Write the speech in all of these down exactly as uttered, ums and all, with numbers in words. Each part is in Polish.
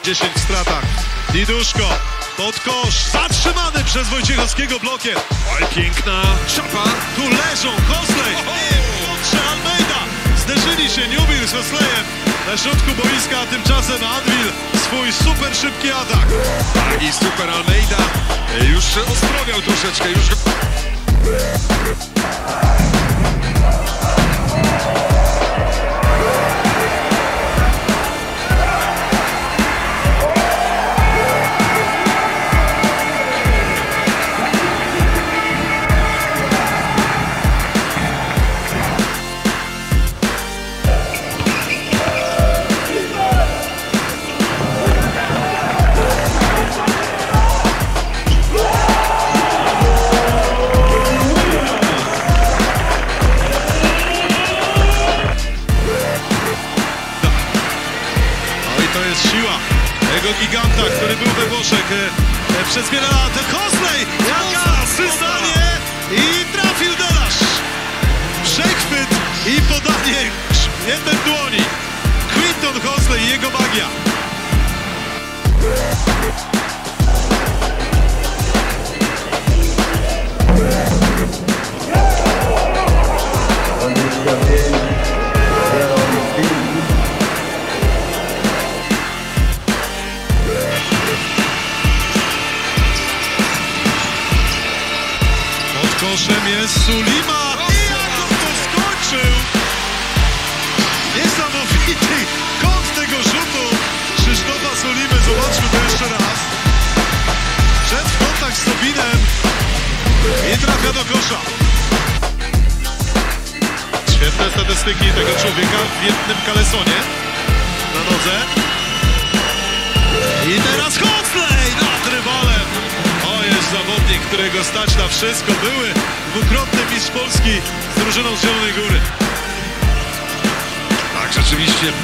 dziesięć w stratach. Diduszko pod kosz, zatrzymany przez Wojciechowskiego blokiem. Oj, piękna czapa. Tu leżą Hosley i Piotrze Almeida. Zderzyli się Newbill z Hosleyem na środku boiska, a tymczasem Anvil swój super szybki atak. Tak, i super Almeida już ozdrowiał troszeczkę. Już... To jest siła tego giganta, który był we Włoszech e, e, przez wiele lat. Hosley, jaka asystanie i trafił Delasz. Przechwyt i podanie jednej dłoni. Quinton Hosley i jego magia. Koszem jest Sulima i jak on to skończył! Niesamowity kąt tego rzutu Krzysztofa Sulimy. Zobaczmy to jeszcze raz. Wszedł w kontakt z Sobinem i trafia do kosza. Świetne statystyki tego człowieka w jednym kalesonie na nodze. I teraz Hosley nad rywalem. Zawodnik, którego stać na wszystko. Były dwukrotny mistrz Polski z drużyną z Zielonej Góry. Tak, rzeczywiście.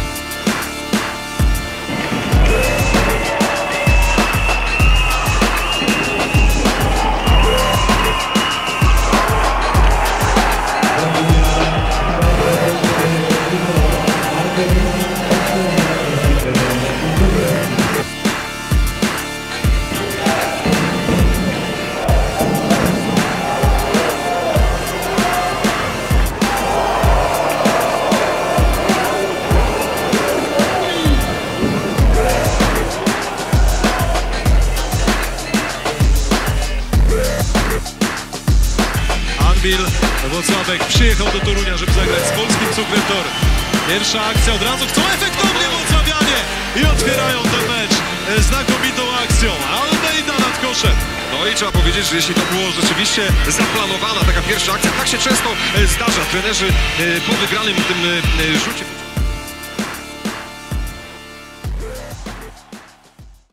Włocławek przyjechał do Torunia, żeby zagrać z polskim cukrem Tor. Pierwsza akcja od razu, chcą efektownie Włocławianie i otwierają ten mecz znakomitą akcją. Almeida nad koszem. No i trzeba powiedzieć, że jeśli to było rzeczywiście zaplanowana taka pierwsza akcja, tak się często zdarza. Trenerzy po wygranym tym rzucie